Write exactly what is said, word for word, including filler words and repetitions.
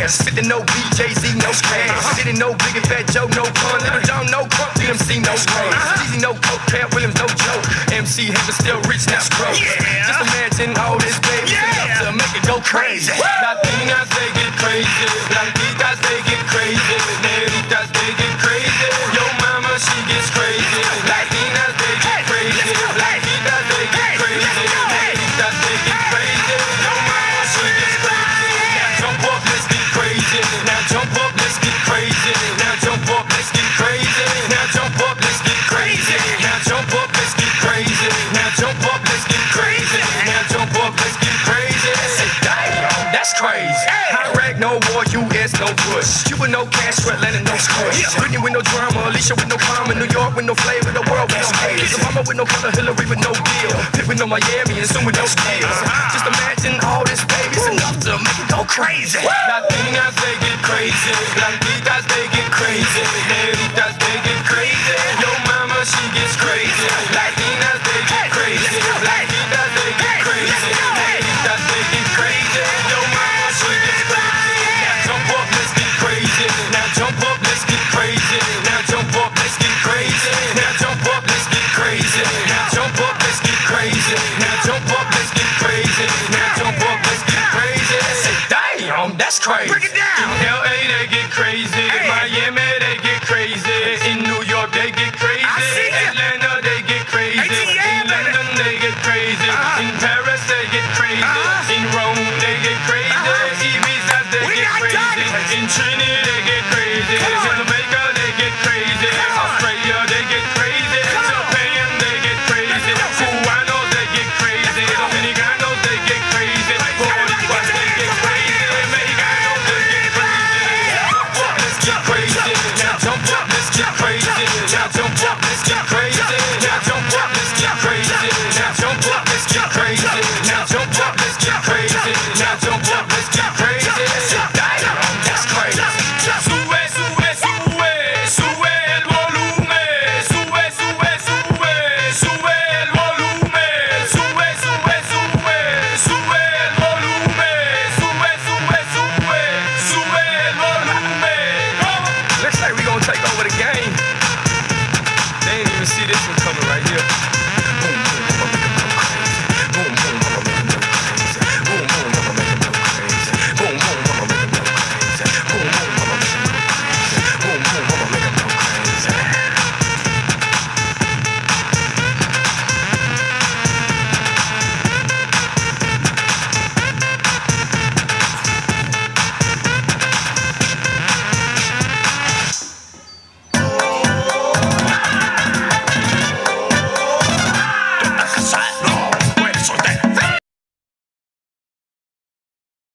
dance. Didn't know B J Z, no cash. Didn't know Big and Fat Joe, no pun. Little John, no crump. D M C, no run. Easy, no coke. Cat Williams, no joke. M C Hammer still rich, now scroll. Just imagine all this baby enough to make it go crazy. Latinas, they get crazy. Blanquitas, they get crazy. Negritas, they get crazy. Yo mama, she gets crazy. Latinas, they get crazy. Blanquitas, they get crazy. Negritas, they get crazy. Yo mama, she gets crazy. Now jump up, let's get crazy. Now jump up, let's get crazy. Now jump up, let's get crazy. Now jump up, let's get crazy. Now jump up, let's get crazy. Now jump up, let's get crazy. Now jump up, let's get crazy. Say, damn, that's crazy. Iraq, no war, U S, no push. Cuba, no cash, Atlanta, no squish. Whitney with no drama, Alicia with no karma, New York with no flavor, the world with no haters. Obama with no color, Hillary with no deal. Pitt with no Miami, and soon with no skills. Just imagine all this baby's enough to make it go crazy. Latinas, they get crazy. Blanquitas, they get crazy. Negritas, they get crazy. Yo mama, she gets crazy. Latinas, they get crazy. Blanquitas, they get crazy. Negritas, they get crazy. Yo mama, she gets crazy. Now jump up, let's get crazy. Now jump up, let's get crazy. Now jump up, let's get crazy. Now jump up, let's get crazy. Now jump up, let's get crazy. Now jump up, let's get crazy. Now jump up, let's get crazy. Say, damn, that's crazy. Break it down. In L A they get crazy. Miami they get crazy. In New York they get crazy. Atlanta they get crazy. In London they get crazy. In Paris they get crazy. In Rome they get crazy. Ibiza they get crazy. In Trinidad